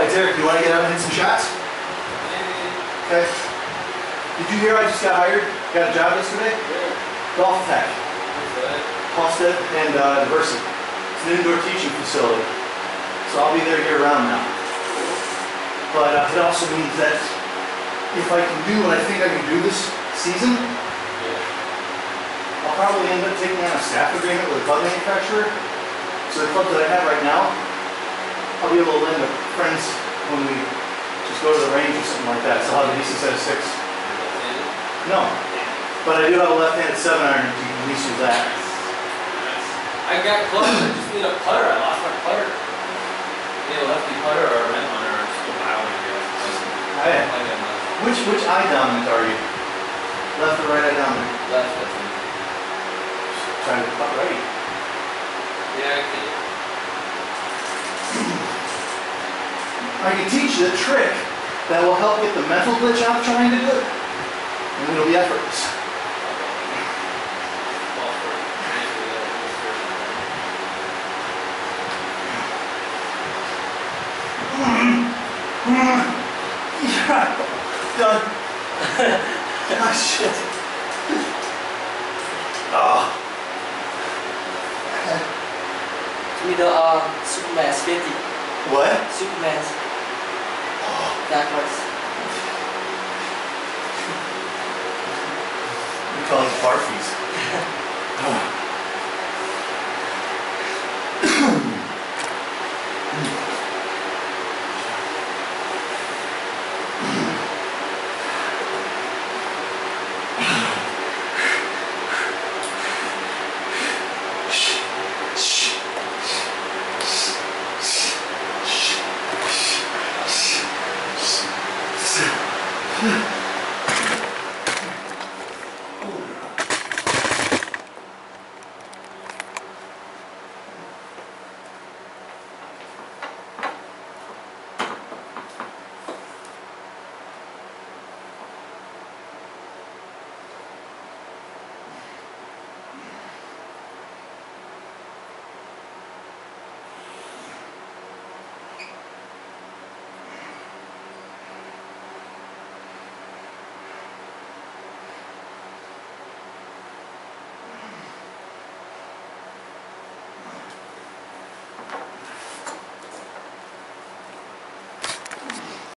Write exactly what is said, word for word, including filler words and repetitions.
Hey Derek, you want to get out and hit some shots? Okay. Did you hear I just got hired? Got a job yesterday? Golf Tech. Halstead and uh, Diversity. It's an indoor teaching facility. So I'll be there year round now. But uh, it also means that if I can do what I think I can do this season, I'll probably end up taking on a staff agreement with a club manufacturer. So the club that I have right now, I'll be able to lend to friends when we just go to the range or something like that. So I'll have a decent set of six. No. But I do have a left-handed seven iron if you can at least use that. I got close, I just need a putter. I lost my putter. Need a lefty putter or a right hunter or just a wild one here. Hey. Which which eye dominant are you? Left or right eye dominant? Left, I think. Trying to putt right. Yeah, I can. I can teach you a trick that will help get the mental glitch out trying to do it. And it'll be effortless. Yeah, done. Ah, shit. Oh. With the uh, Superman's fifty. What? Superman's. Backwards. We call these barfies.